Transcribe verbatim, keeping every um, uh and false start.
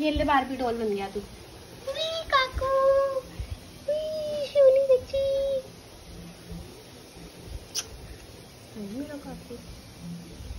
ये ले Barbie doll बन गया तू। काकू सोनी बच्ची मेरा काकू।